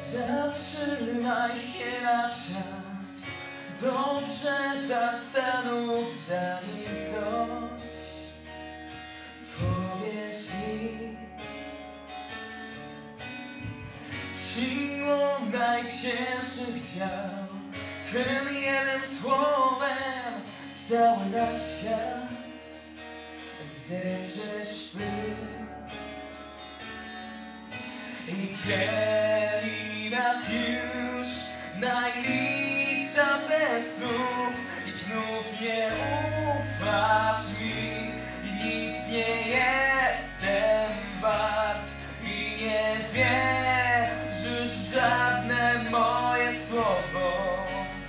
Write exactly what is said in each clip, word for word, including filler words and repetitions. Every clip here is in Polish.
Zatrzymaj się na czas, dobrze zastanów, zanim coś powiesz mi. Siłą najcięższych dział, tym jednym słowem cały nasz świat zetrzesz ty. I dzieli nas już najliczsza ze snów. I znów nie ufasz mi i nic nie jestem wart. I nie wierzysz w żadne moje słowo,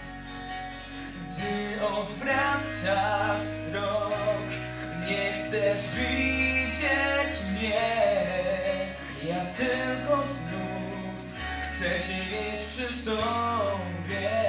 gdy odwracasz wzrok. Nie chcesz widzieć mnie, ja tylko znów chcę Cię mieć przy sobie.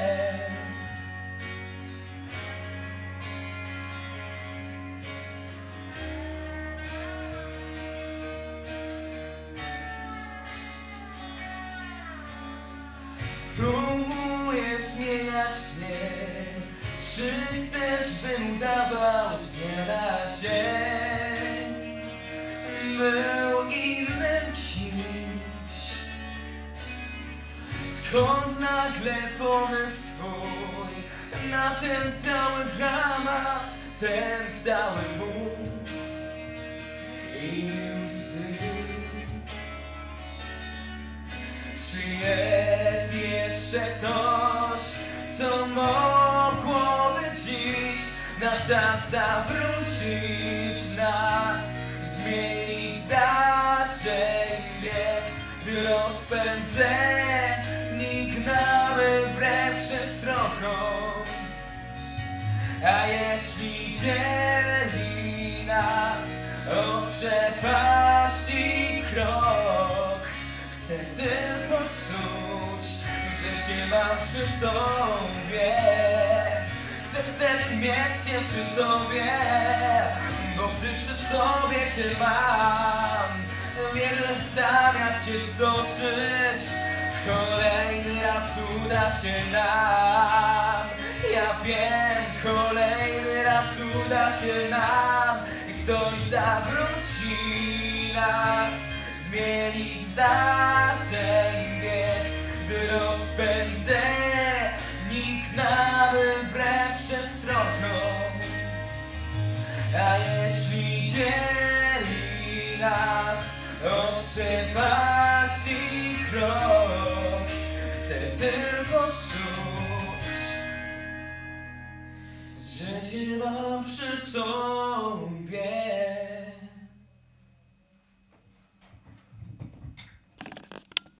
Próbuję zmieniać mnie. Czy chcesz, bym udawał z dnia na dzień? Był innym kimś. Skąd nagle pomysł twój na ten cały dramat, ten cały ból i łzy? Czy jest jeszcze coś, co mogłoby dziś na czas zawrócić nas, zmienić zdarzeń bieg, gdy rozpędzeni gnamy wbrew przestrogom? A jeśli dzieli nas od przepaści krok, chcę tylko czuć, że Cię mam przy sobie. Chcę wtedy mieć Cię przy sobie, bo gdy przy sobie Cię mam, wiele zamiast Cię stoczyć, kolejny raz uda się nam. Ja wiem, kolejny raz uda się nam i ktoś zawróci nas, zmieni zdarzeń bieg, gdy rozpędzę gnamy wbrew przestrogom. A jeśli dzieli nas od przepaści krok, chcę tylko czuć, że Cię mam przy sobie.